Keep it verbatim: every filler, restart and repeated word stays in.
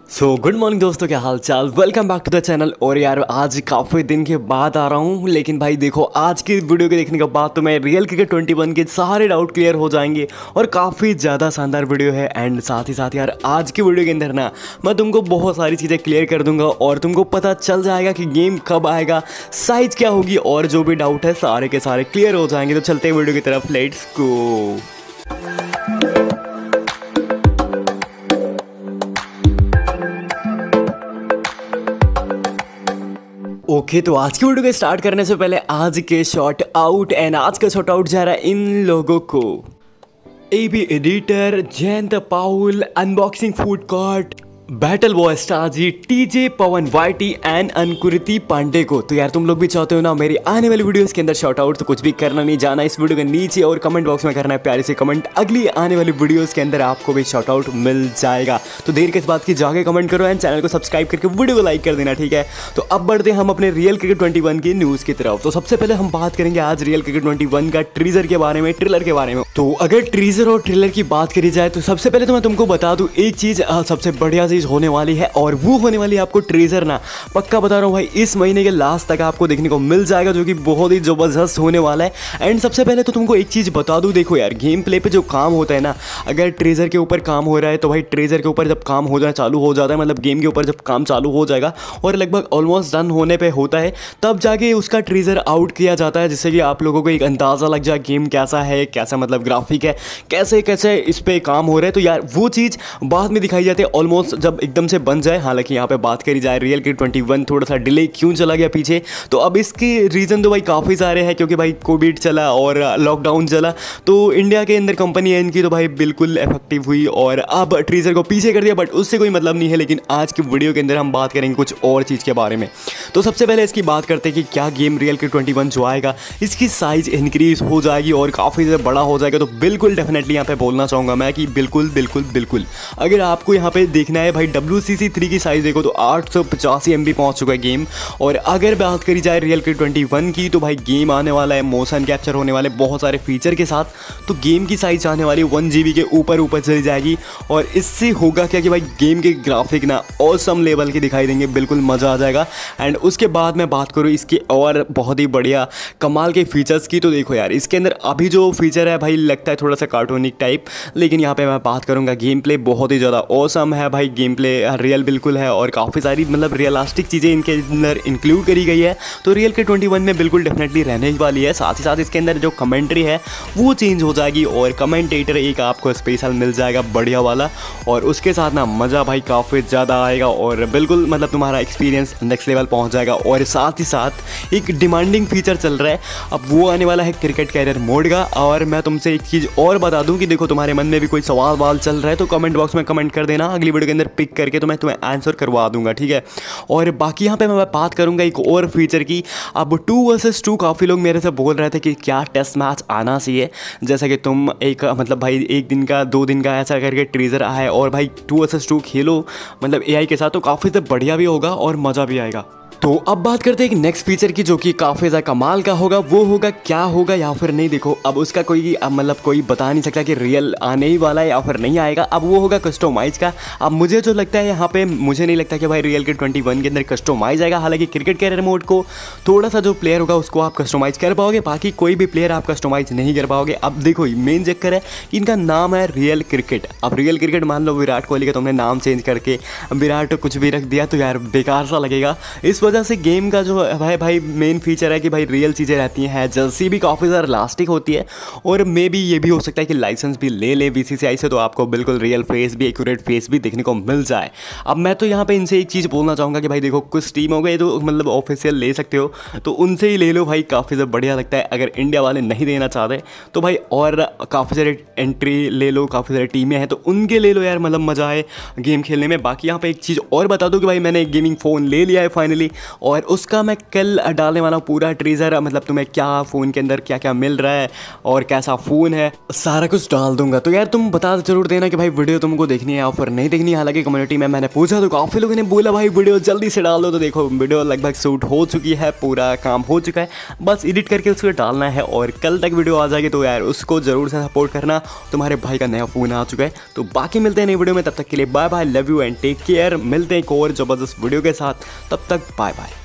So good morning दोस्तों, क्या हाल चाल। Welcome back to the channel. और यार आज काफ़ी दिन के बाद आ रहा हूँ, लेकिन भाई देखो आज की वीडियो के देखने के बाद तो मैं रियल क्रिकेट ट्वेंटी वन के सारे डाउट क्लियर हो जाएंगे और काफ़ी ज़्यादा शानदार वीडियो है। एंड साथ ही साथ यार आज की वीडियो के अंदर ना मैं तुमको बहुत सारी चीज़ें क्लियर कर दूंगा और तुमको पता चल जाएगा कि गेम कब आएगा, साइज़ क्या होगी और जो भी डाउट है सारे के सारे क्लियर हो जाएंगे। तो चलते हैं वीडियो की तरफ, लेट्स गो। ओके okay, तो आज की वीडियो को स्टार्ट करने से पहले आज के शॉट आउट एंड आज का शॉट आउट जा रहा है इन लोगों को। AB editor, Jayant Paul, unboxing food court, battle boy स्टारजी, टीजे पवन वाईटी एंड अंकुरिति पांडे को। तो यार तुम लोग भी चाहते हो ना मेरी आने वाली वीडियोस के अंदर शॉट आउट, तो कुछ भी करना नहीं, जाना इस वीडियो के नीचे और कमेंट बॉक्स में करना है प्यारे से कमेंट। अगली आने वाली वीडियोस के अंदर आपको भी शॉट आउट मिल जाएगा। तो देर किस बात की, जाके कमेंट करो एंड चैनल को सब्सक्राइब करके वीडियो को लाइक कर देना, ठीक है। तो अब बढ़ते हैं हम अपने रियल क्रिकेट ट्वेंटी वन की न्यूज़ की तरफ। तो सबसे पहले हम बात करेंगे आज रियल क्रिकेट ट्वेंटी वन का ट्रीजर के बारे में, ट्रेलर के बारे में। तो अगर ट्रीजर और ट्रेलर की बात करी जाए तो सबसे पहले तो मैं तुमको बता दूं एक चीज़, सबसे बढ़िया चीज़ होने वाली है और वो होने वाली है आपको ट्रेजर ना, पक्का बता रहा हूँ भाई, इस महीने के लास्ट तक आपको देखने को मिल जाएगा, जो कि बहुत ही ज़बरदस्त होने वाला है। एंड सबसे पहले तो तुमको एक चीज़ बता दूँ, देखो यार गेम प्ले पे जो काम होता है ना, अगर ट्रेजर के ऊपर काम हो रहा है तो भाई ट्रेजर के ऊपर जब काम हो जाए चालू हो जाता है, मतलब गेम के ऊपर जब काम चालू हो जाएगा और लगभग ऑलमोस्ट डन होने पर होता है, तब जाके उसका ट्रेजर आउट किया जाता है, जिससे कि आप लोगों को एक अंदाज़ा लग जाए गेम कैसा है, कैसा मतलब ग्राफिक है, कैसे कैसे इस पर काम हो रहा है। तो यार वो चीज़ बाद में दिखाई जाती है ऑलमोस्ट जब एकदम से बन जाए। हालांकि यहाँ पे बात करी जाए रियल क्रिकेट ट्वेंटी वन थोड़ा सा डिले क्यों चला गया पीछे, तो अब इसके रीज़न तो भाई काफ़ी सारे हैं, क्योंकि भाई कोविड चला और लॉकडाउन चला, तो इंडिया के अंदर कंपनी है इनकी तो भाई बिल्कुल इफेक्टिव हुई और अब ट्रीजर को पीछे कर दिया, बट उससे कोई मतलब नहीं है। लेकिन आज की वीडियो के अंदर हम बात करेंगे कुछ और चीज़ के बारे में। तो सबसे पहले इसकी बात करते हैं कि क्या game real cricket twenty one जो आएगा इसकी साइज़ इंक्रीज हो जाएगी और काफ़ी ज़्यादा बड़ा हो जाएगा। तो बिल्कुल डेफिनेटली यहाँ पे बोलना चाहूँगा मैं कि बिल्कुल बिल्कुल बिल्कुल। अगर आपको यहाँ पे देखना है भाई डब्ल्यू सी सी थ्री की साइज़ देखो तो आठ सौ पचासी एम बी पहुँच चुका है गेम। और अगर बात करी जाए रियल क्रिकेट ट्वेंटी वन की तो भाई गेम आने वाला है मोशन कैप्चर होने वाले बहुत सारे फीचर के साथ, तो गेम की साइज़ आने वाली वन जी बी के ऊपर ऊपर चली जाएगी। और इससे होगा क्या कि भाई गेम के ग्राफिक ना ऑसम लेवल के दिखाई देंगे, बिल्कुल मज़ा आ जाएगा। एंड उसके बाद मैं बात करूँ इसके और बहुत ही बढ़िया कमाल के फीचर्स की, तो देखो यार इसके अंदर अभी जो फीचर है भाई लगता है थोड़ा सा कार्टूनिक टाइप, लेकिन यहाँ पे मैं बात करूँगा गेम प्ले बहुत ही ज़्यादा ऑसम है भाई, गेम प्ले रियल बिल्कुल है और काफ़ी सारी मतलब रियलिस्टिक चीज़ें इनके अंदर इंक्लूड करी गई है। तो रियल के ट्वेंटी वन में बिल्कुल डेफिनेटली रहने वाली है। साथ ही साथ इसके अंदर जो कमेंट्री है वो चेंज हो जाएगी और कमेंटेटर एक आपको स्पेशल मिल जाएगा बढ़िया वाला, और उसके साथ ना मज़ा भाई काफ़ी ज़्यादा आएगा और बिल्कुल मतलब तुम्हारा एक्सपीरियंस नेक्स्ट लेवल पहुँच जाएगा। और साथ ही साथ एक डिमांडिंग फीचर चल रहा है, अब वो आने वाला है क्रिकेट कैरियर मोड का। और मैं तुमसे एक चीज़ और बता दूँ कि देखो तुम्हारे मन में भी कोई सवाल वाल चल रहा है तो कमेंट बॉक्स में कमेंट कर देना, अगली वीडियो के अंदर पिक करके तो मैं तुम्हें आंसर करवा दूंगा, ठीक है। और बाकी यहाँ पे मैं बात करूँगा एक और फीचर की। अब टू वर्सेस टू काफ़ी लोग मेरे से बोल रहे थे कि क्या टेस्ट मैच आना चाहिए, जैसा कि तुम एक मतलब भाई एक दिन का दो दिन का ऐसा करके ट्रीजर आए और भाई टू वर्सेस टू खेलो मतलब ए आई के साथ, तो काफ़ी ज़्यादा बढ़िया भी होगा और मज़ा भी आएगा। तो अब बात करते हैं एक नेक्स्ट फीचर की जो कि काफ़ी ज़्यादा कमाल का होगा। वो होगा क्या होगा या फिर नहीं, देखो अब उसका कोई अब मतलब कोई बता नहीं सकता कि रियल आने ही वाला है या फिर नहीं आएगा। अब वो होगा कस्टमाइज का। अब मुझे जो लगता है यहाँ पे मुझे नहीं लगता कि भाई रियल के ट्वेंटी वन के अंदर कस्टमाइज आएगा। हालांकि क्रिकेट कैरियर मोड को थोड़ा सा जो प्लेयर होगा उसको आप कस्टमाइज़ कर पाओगे, बाकी कोई भी प्लेयर आप कस्टमाइज़ नहीं कर पाओगे। अब देखो मेन चक्कर है कि इनका नाम है रियल क्रिकेट। अब रियल क्रिकेट मान लो विराट कोहली का तुमने नाम चेंज करके विराट कुछ भी रख दिया तो यार बेकार सा लगेगा। इस वजह से गेम का जो भाई भाई मेन फीचर है कि भाई रियल चीज़ें रहती हैं, जर्सी भी काफ़ी ज़्यादा इलास्टिक होती है और मे बी ये भी हो सकता है कि लाइसेंस भी ले ले बी सी सी आई से, तो आपको बिल्कुल रियल फेस भी एक्यूरेट फेस भी देखने को मिल जाए। अब मैं तो यहाँ पे इनसे एक चीज़ बोलना चाहूँगा कि भाई देखो कुछ टीम हो गई तो मतलब ऑफिशियल ले सकते हो तो उनसे ही ले लो भाई, काफ़ी ज़्यादा बढ़िया लगता है। अगर इंडिया वाले नहीं देना चाहते तो भाई और काफ़ी सारे एंट्री ले लो, काफ़ी सारी टीमें हैं तो उनके ले लो यार, मतलब मज़ा आए गेम खेलने में। बाकी यहाँ पर एक चीज़ और बता दूँ कि भाई मैंने एक गेमिंग फ़ोन ले लिया है फाइनली, और उसका मैं कल डालने वाला हूँ पूरा ट्रीजर, मतलब तुम्हें क्या फ़ोन के अंदर क्या क्या मिल रहा है और कैसा फ़ोन है, सारा कुछ डाल दूंगा। तो यार तुम बता जरूर देना कि भाई वीडियो तुमको देखनी है या फिर नहीं देखनी है। हालांकि कम्युनिटी में मैंने पूछा तो काफ़ी लोगों ने बोला भाई वीडियो जल्दी से डाल दो, तो देखो वीडियो लगभग शूट हो चुकी है, पूरा काम हो चुका है, बस एडिट करके उसको डालना है और कल तक वीडियो आ जाएगी। तो यार उसको ज़रूर से सपोर्ट करना, तुम्हारे भाई का नया फ़ोन आ चुका है। तो बाकी मिलते हैं नई वीडियो में, तब तक के लिए bye bye, love you and take care. मिलते हैं एक और ज़बरदस्त वीडियो के साथ, तब तक बाय बाय।